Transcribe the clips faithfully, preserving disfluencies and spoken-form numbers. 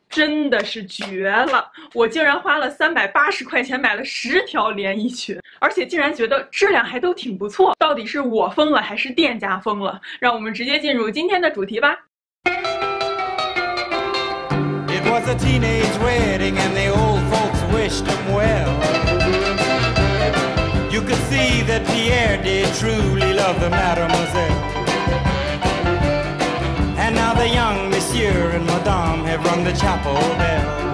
真的是绝了！我竟然花了三百八十块钱买了十条连衣裙，而且竟然觉得质量还都挺不错。到底是我疯了还是店家疯了？让我们直接进入今天的主题吧。It was a teenage wedding and the old folks wished them well. You could see that Pierre did truly love the mademoiselle.And now the young monsieur and madame have rung the chapel bell.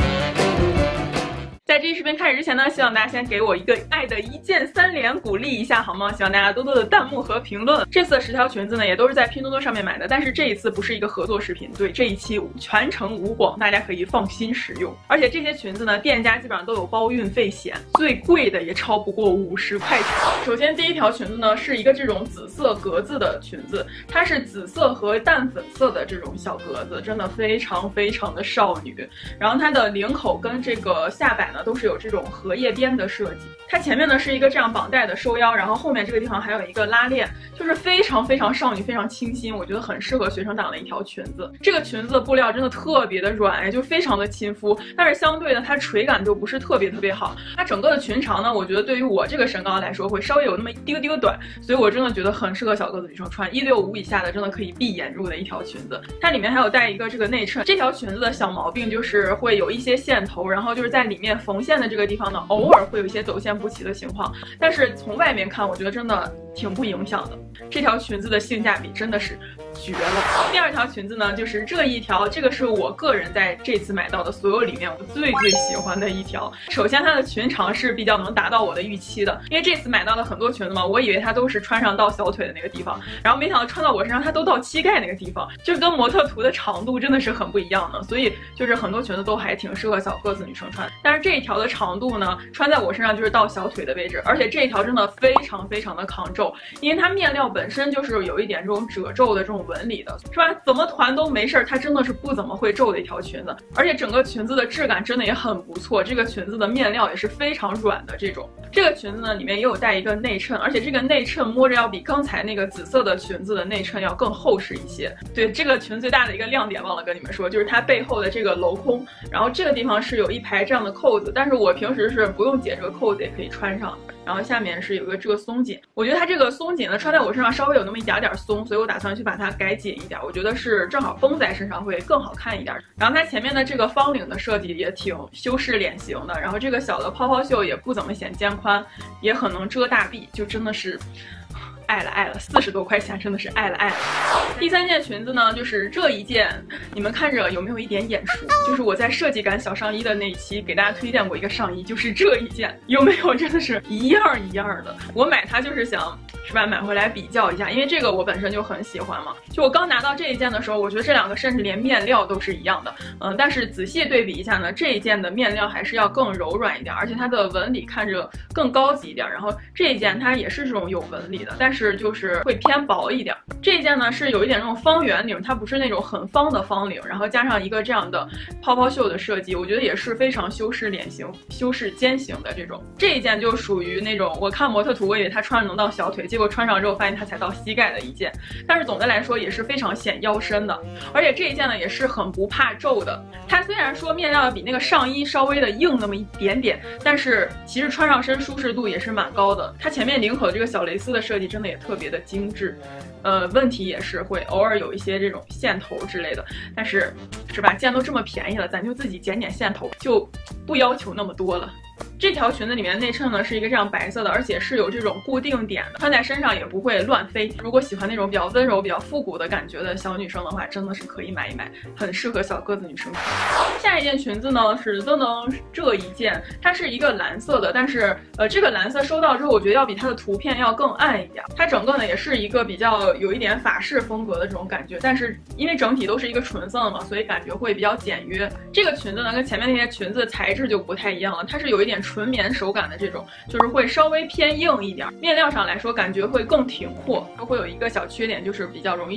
在这一视频开始之前呢，希望大家先给我一个爱的一键三连鼓励一下好吗？希望大家多多的弹幕和评论。这次的十条裙子呢，也都是在拼多多上面买的，但是这一次不是一个合作视频，对，这一期全程无广，大家可以放心使用。而且这些裙子呢，店家基本上都有包运费险，最贵的也超不过五十块钱。首先第一条裙子呢，是一个这种紫色格子的裙子，它是紫色和淡粉色的这种小格子，真的非常非常的少女。然后它的领口跟这个下摆呢，都是有这种荷叶边的设计。它前面呢是一个这样绑带的收腰，然后后面这个地方还有一个拉链，就是非常非常少女，非常清新，我觉得很适合学生党的一条裙子。这个裙子的布料真的特别的软，哎，就非常的亲肤，但是相对的它垂感就不是特别特别好。它整个的裙长呢，我觉得对于我这个身高来说会稍微有那么一丢丢短，所以我真的觉得很适合小个子女生穿，一六五以下的真的可以闭眼入的一条裙子。它里面还有带一个这个内衬，这条裙子的小毛病就是会有一些线头，然后就是在里面缝线的这个地方呢，偶尔会有一些走线不齐的情况，但是从外面看，我觉得真的挺不影响的。这条裙子的性价比真的是绝了。第二条裙子呢，就是这一条，这个是我个人在这次买到的所有里面我最最喜欢的一条。首先它的裙长是比较能达到我的预期的，因为这次买到的很多裙子嘛，我以为它都是穿上到小腿的那个地方，然后没想到穿到我身上它都到膝盖那个地方，就跟模特图的长度真的是很不一样的，所以就是很多裙子都还挺适合小个子女生穿。但是这一条的长度呢，穿在我身上就是到小腿的位置，而且这一条真的非常非常的抗皱，因为它面料本身就是有一点这种褶皱的这种纹理的，是吧？怎么团都没事，它真的是不怎么会皱的一条裙子，而且整个裙子的质感真的也很不错，这个裙子的面料也是非常软的这种。这个裙子呢，里面也有带一个内衬，而且这个内衬摸着要比刚才那个紫色的裙子的内衬要更厚实一些。对，这个裙最大的一个亮点忘了跟你们说，就是它背后的这个镂空，然后这个地方是有一排这样的扣子，但是我平时是不用解这个扣子也可以穿上。然后下面是有一个这个松紧，我觉得它这个松紧呢穿在我身上稍微有那么一点点松，所以我打算去把它改紧一点，我觉得是正好绷在身上会更好看一点。然后它前面的这个方领的设计也挺修饰脸型的，然后这个小的泡泡袖也不怎么显肩宽，也很能遮大臂，就真的是爱了爱了，四十多块钱真的是爱了爱了。第三件裙子呢，就是这一件，你们看着有没有一点眼熟？就是我在设计感小上衣的那一期给大家推荐过一个上衣，就是这一件，有没有？真的是一样一样的。我买它就是想，是吧？买回来比较一下，因为这个我本身就很喜欢嘛。就我刚拿到这一件的时候，我觉得这两个甚至连面料都是一样的，嗯，但是仔细对比一下呢，这一件的面料还是要更柔软一点，而且它的纹理看着更高级一点。然后这一件它也是这种有纹理的，但是是就是会偏薄一点。这一件呢是有一点那种方圆领，它不是那种很方的方领，然后加上一个这样的泡泡袖的设计，我觉得也是非常修饰脸型、修饰肩型的这种。这一件就属于那种我看模特图，我以为它穿上能到小腿，结果穿上之后发现它才到膝盖的一件。但是总的来说也是非常显腰身的，而且这一件呢也是很不怕皱的。它虽然说面料要比那个上衣稍微的硬那么一点点，但是其实穿上身舒适度也是蛮高的。它前面领口这个小蕾丝的设计真的也特别的精致，呃，问题也是会偶尔有一些这种线头之类的，但是是吧？既然都这么便宜了，咱就自己剪剪线头，就不要求那么多了。这条裙子里面的内衬呢是一个这样白色的，而且是有这种固定点的，穿在身上也不会乱飞。如果喜欢那种比较温柔、比较复古的感觉的小女生的话，真的是可以买一买，很适合小个子女生穿。下一件裙子呢是噔噔这一件，它是一个蓝色的，但是呃这个蓝色收到之后，我觉得要比它的图片要更暗一点。它整个呢也是一个比较有一点法式风格的这种感觉，但是因为整体都是一个纯色的嘛，所以感觉会比较简约。这个裙子呢跟前面那些裙子的材质就不太一样了，它是有一点纯棉手感的这种，就是会稍微偏硬一点，面料上来说感觉会更挺阔，会有一个小缺点就是比较容易皱。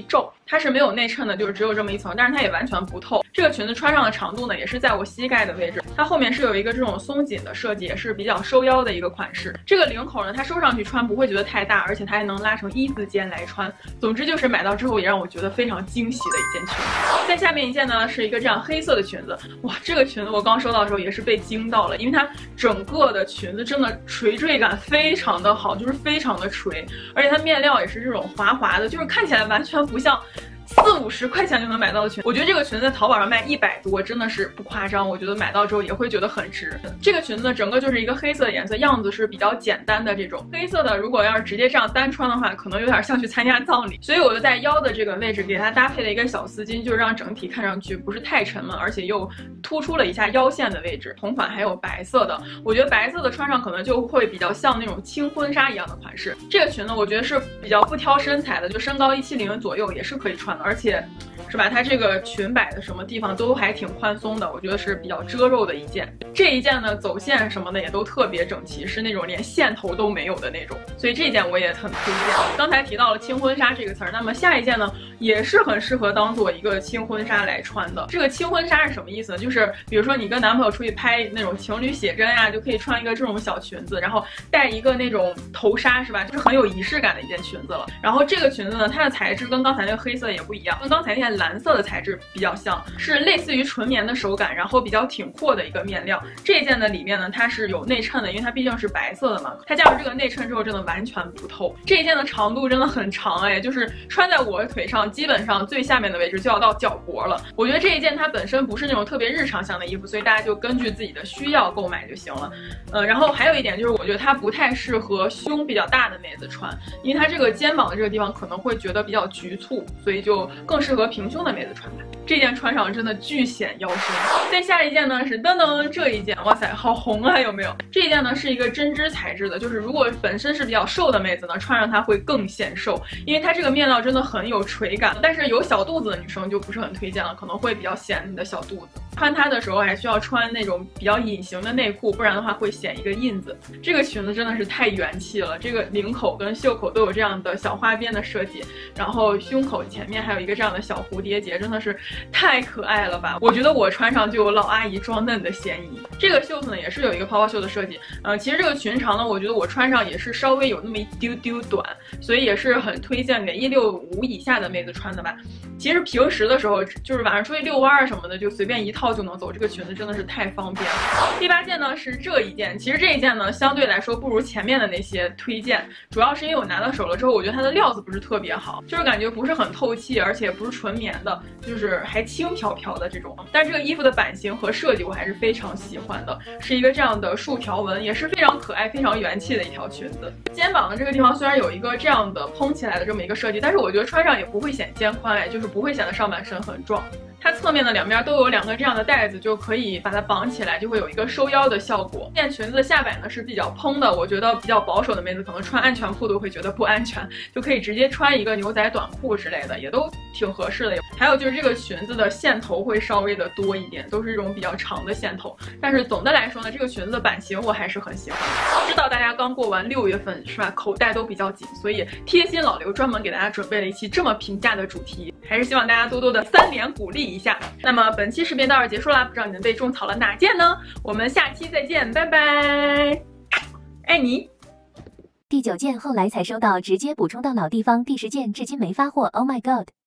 它是没有内衬的，就是只有这么一层，但是它也完全不透。这个裙子穿上的长度呢，也是在我膝盖的位置。它后面是有一个这种松紧的设计，也是比较收腰的一个款式。这个领口呢，它收上去穿不会觉得太大，而且它还能拉成一字肩来穿。总之就是买到之后也让我觉得非常惊喜的一件裙子。再下面一件呢，是一个这样黑色的裙子。哇，这个裙子我刚收到的时候也是被惊到了，因为它整个的裙子真的垂坠感非常的好，就是非常的垂，而且它面料也是这种滑滑的，就是看起来完全不像四五十块钱就能买到的裙，我觉得这个裙子在淘宝上卖一百多，真的是不夸张。我觉得买到之后也会觉得很值。这个裙子整个就是一个黑色的颜色，样子是比较简单的这种黑色的，如果要是直接这样单穿的话，可能有点像去参加葬礼。所以我就在腰的这个位置给它搭配了一个小丝巾，就让整体看上去不是太沉了，而且又突出了一下腰线的位置。同款还有白色的，我觉得白色的穿上可能就会比较像那种轻婚纱一样的款式。这个裙子我觉得是比较不挑身材的，就身高一七零左右也是可以穿的，而且是吧，它这个裙摆的什么地方都还挺宽松的，我觉得是比较遮肉的一件。这一件呢，走线什么的也都特别整齐，是那种连线头都没有的那种，所以这件我也很推荐。刚才提到了轻婚纱这个词儿，那么下一件呢，也是很适合当做一个轻婚纱来穿的。这个轻婚纱是什么意思呢？就是比如说你跟男朋友出去拍那种情侣写真呀、啊，就可以穿一个这种小裙子，然后戴一个那种头纱，是吧？就是很有仪式感的一件裙子了。然后这个裙子呢，它的材质跟刚才那个黑色也不一样，跟刚才那件蓝色的材质比较像，是类似于纯棉的手感，然后比较挺阔的一个面料。这件的里面呢，它是有内衬的，因为它毕竟是白色的嘛，它加入这个内衬之后，真的完全不透。这一件的长度真的很长哎，就是穿在我腿上，基本上最下面的位置就要到脚脖了。我觉得这一件它本身不是那种特别日常向的衣服，所以大家就根据自己的需要购买就行了。呃，然后还有一点就是，我觉得它不太适合胸比较大的妹子穿，因为它这个肩膀的这个地方可能会觉得比较局促，所以就更适合平胸的妹子穿吧。这件穿上真的巨显腰身。再下一件呢是噔噔这一件，哇塞，好红啊，有没有？这一件呢是一个针织材质的，就是如果本身是比较瘦的妹子呢，穿上它会更显瘦，因为它这个面料真的很有垂感。但是有小肚子的女生就不是很推荐了，可能会比较显你的小肚子。穿它的时候还需要穿那种比较隐形的内裤，不然的话会显一个印子。这个裙子真的是太元气了，这个领口跟袖口都有这样的小花边的设计，然后胸口前面还有一个这样的小蝴蝶结，真的是太可爱了吧！我觉得我穿上就有老阿姨装嫩的嫌疑。这个袖子呢也是有一个泡泡袖的设计，呃，其实这个裙长呢，我觉得我穿上也是稍微有那么一丢丢短，所以也是很推荐给一六五以下的妹子穿的吧。其实平时的时候，就是晚上出去遛弯什么的，就随便一套就能走。这个裙子真的是太方便了。第八件呢是这一件，其实这一件呢相对来说不如前面的那些推荐，主要是因为我拿到手了之后，我觉得它的料子不是特别好，就是感觉不是很透气，而且不是纯棉的，就是还轻飘飘的这种。但是这个衣服的版型和设计我还是非常喜欢的，是一个这样的竖条纹，也是非常可爱、非常元气的一条裙子。肩膀的这个地方虽然有一个这样的蓬起来的这么一个设计，但是我觉得穿上也不会显肩宽，哎，就是不会显得上半身很壮。它侧面的两边都有两个这样的带子，就可以把它绑起来，就会有一个收腰的效果。这件裙子的下摆呢是比较蓬的，我觉得比较保守的妹子可能穿安全裤都会觉得不安全，就可以直接穿一个牛仔短裤之类的，也都挺合适的。还有就是这个裙子的线头会稍微的多一点，都是这种比较长的线头。但是总的来说呢，这个裙子的版型我还是很喜欢的。知道大家刚过完六月份是吧，口袋都比较紧，所以贴心老刘专门给大家准备了一期这么平价的主题，还是希望大家多多的三连鼓励一下。那么本期视频到这儿结束啦，不知道你们被种草了哪件呢？我们下期再见，拜拜，爱你。 第九件后来才收到，直接补充到老地方。第十件至今没发货 ，Oh my god！